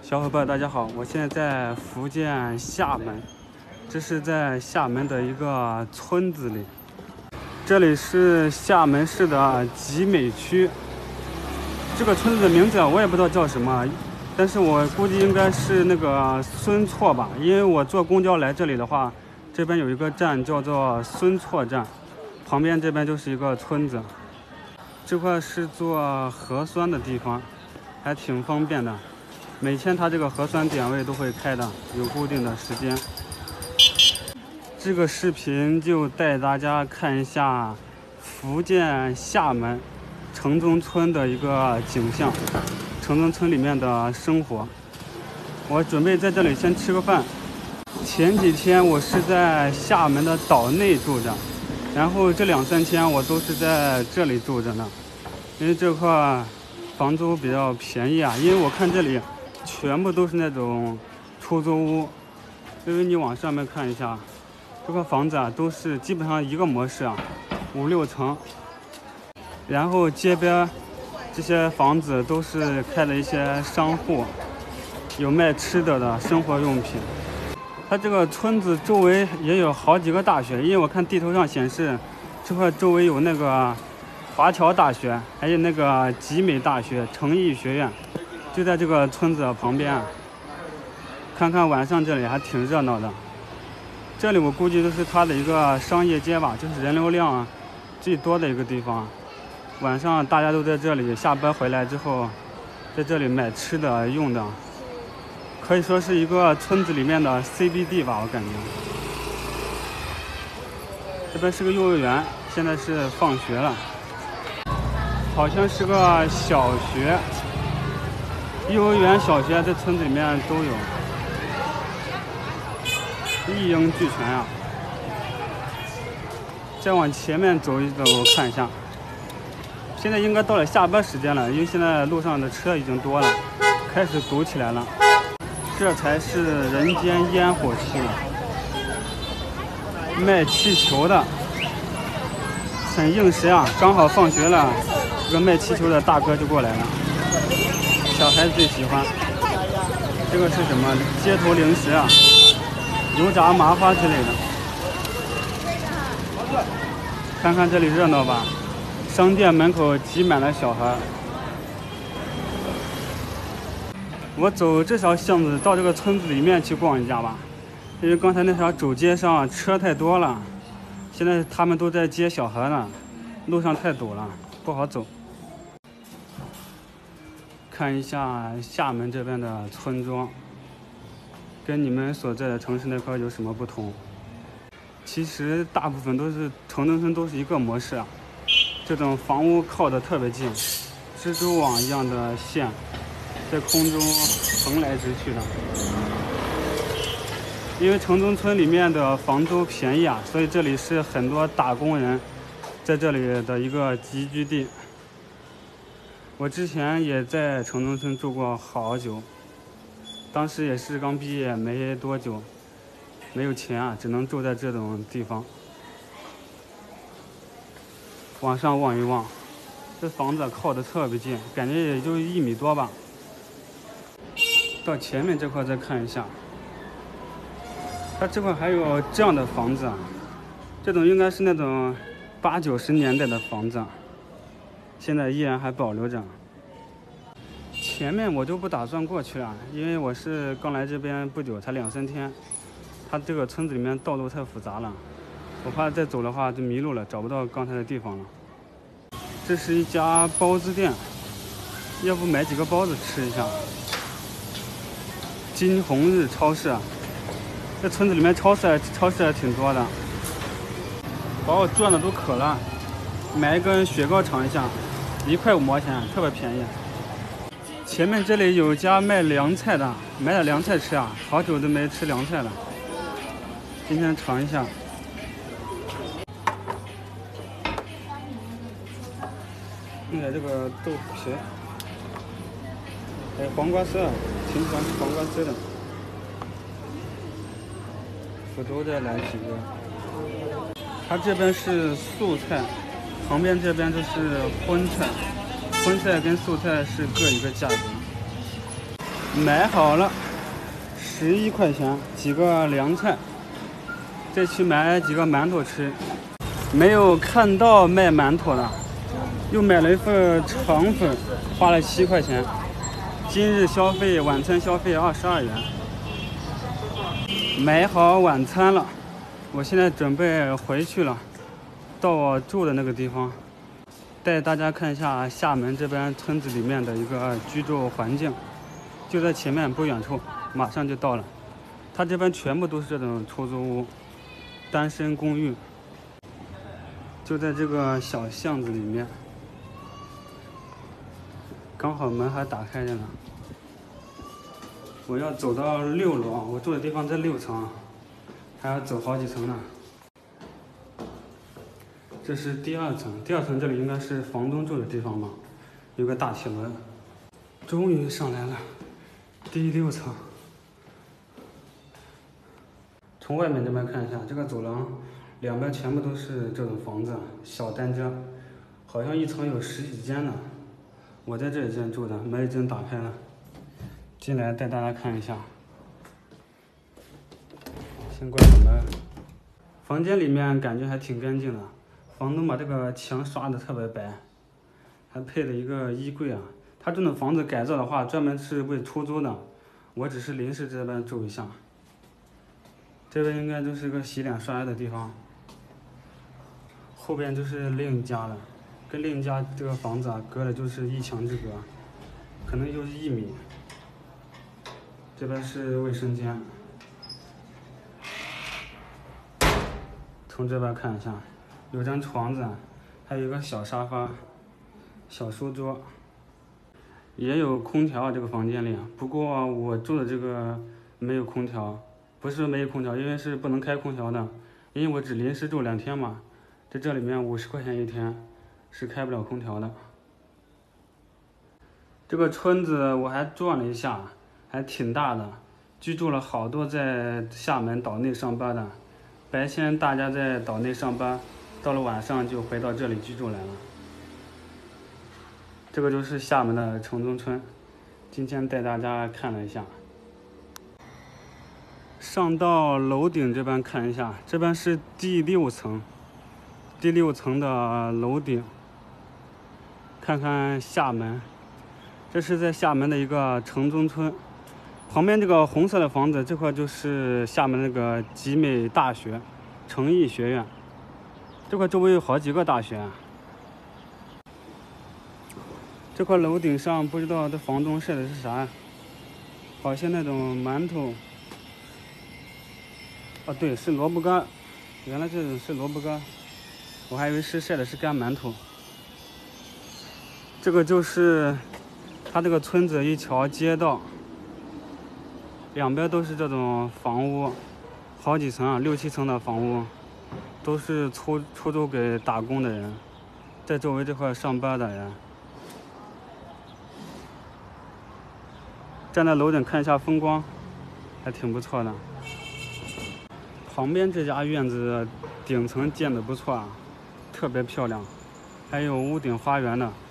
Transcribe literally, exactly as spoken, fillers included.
小伙伴大家好，我现在在福建厦门，这是在厦门的一个村子里，这里是厦门市的集美区。这个村子的名字我也不知道叫什么，但是我估计应该是那个孙错吧，因为我坐公交来这里的话，这边有一个站叫做孙错站，旁边这边就是一个村子。这块是做核酸的地方，还挺方便的。每天它这个核酸点位都会开的，有固定的时间。这个视频就带大家看一下福建厦门城中村的一个景象，城中村里面的生活。我准备在这里先吃个饭。前几天我是在厦门的岛内住着，然后这两三天我都是在这里住着呢，因为这块房租比较便宜啊。因为我看这里全部都是那种出租屋，因为你往上面看一下，这个房子啊都是基本上一个模式啊，五六层。然后街边这些房子都是开了一些商户，有卖吃的的生活用品。它这个村子周围也有好几个大学，因为我看地图上显示这块周围有那个华侨大学，还有那个集美大学、诚毅学院，就在这个村子旁边。看看晚上这里还挺热闹的，这里我估计就是它的一个商业街吧，就是人流量最多的一个地方。晚上大家都在这里下班回来之后，在这里买吃的用的，可以说是一个村子里面的 C B D 吧，我感觉。这边是个幼儿园，现在是放学了，好像是个小学。幼儿园、小学在村子里面都有，一应俱全啊。再往前面走一走，看一下。现在应该到了下班时间了，因为现在路上的车已经多了，开始堵起来了。这才是人间烟火气，卖气球的，很应时啊！刚好放学了，这个卖气球的大哥就过来了。小孩子最喜欢。这个是什么？街头零食啊，油炸麻花之类的。看看这里热闹吧，商店门口挤满了小孩。我走这条巷子到这个村子里面去逛一下吧，因为刚才那条主街上车太多了，现在他们都在接小孩呢，路上太堵了，不好走。看一下厦门这边的村庄，跟你们所在的城市那块有什么不同？其实大部分都是城中村都是一个模式啊，这种房屋靠得特别近，蜘蛛网一样的线在空中横来直去的。因为城中村里面的房租便宜啊，所以这里是很多打工人在这里的一个集聚地。我之前也在城中村住过好久，当时也是刚毕业没多久，没有钱啊，只能住在这种地方。往上望一望，这房子靠得特别近，感觉也就一米多吧。到前面这块再看一下，它这块还有这样的房子，这种应该是那种八九十年代的房子，现在依然还保留着。前面我就不打算过去了，因为我是刚来这边不久，才两三天。它这个村子里面道路太复杂了，我怕再走的话就迷路了，找不到刚才的地方了。这是一家包子店，要不买几个包子吃一下。金红日超市，这村子里面超市超市还挺多的，把我转的都渴了。买一根雪糕尝一下，一块五毛钱，特别便宜。前面这里有家卖凉菜的，买点凉菜吃啊，好久都没吃凉菜了，今天尝一下。弄点这个豆腐皮，还有黄瓜丝，挺喜欢吃黄瓜丝的。福州再来几个。它这边是素菜，旁边这边就是荤菜，荤菜跟素菜是各一个价格。 买好了，十一块钱，几个凉菜。再去买几个馒头吃。没有看到卖馒头的，又买了一份肠粉，花了七块钱。今日消费晚餐消费二十二元。买好晚餐了，我现在准备回去了，到我住的那个地方，带大家看一下厦门这边村子里面的一个居住环境。就在前面不远处，马上就到了。它这边全部都是这种出租屋、单身公寓，就在这个小巷子里面，刚好门还打开着呢。我要走到六楼，我住的地方在六层，还要走好几层呢。这是第二层，第二层这里应该是房东住的地方吧，有个大铁门。终于上来了，第六层。从外面这边看一下，这个走廊两边全部都是这种房子，小单间，好像一层有十几间呢。我在这里间住的，门已经打开了。进来带大家看一下，先关好门。房间里面感觉还挺干净的，房东把这个墙刷的特别白，还配了一个衣柜啊。他这种房子改造的话，专门是为出租的，我只是临时这边住一下。这边应该就是个洗脸刷牙的地方，后边就是另一家了，跟另一家这个房子啊隔的就是一墙之隔，可能就是一米。这边是卫生间，从这边看一下，有张床子，还有一个小沙发、小书桌，也有空调。这个房间里，不过我住的这个没有空调，不是没有空调，因为是不能开空调的，因为我只临时住两天嘛，在这里面五十块钱一天，是开不了空调的。这个村子我还转了一下。还挺大的，居住了好多在厦门岛内上班的，白天大家在岛内上班，到了晚上就回到这里居住来了。这个就是厦门的城中村，今天带大家看了一下。上到楼顶这边看一下，这边是第六层，第六层的楼顶，看看厦门。这是在厦门的一个城中村。旁边这个红色的房子，这块就是厦门那个集美大学、诚毅学院。这块周围有好几个大学。这块楼顶上不知道这房东晒的是啥，好像那种馒头。哦，对，是萝卜干。原来这种是萝卜干，我还以为是晒的是干馒头。这个就是它这个村子一条街道。两边都是这种房屋，好几层啊，六七层的房屋，都是出出租给打工的人，在周围这块上班的人。站在楼顶看一下风光，还挺不错的。旁边这家院子顶层建的不错啊，特别漂亮，还有屋顶花园的。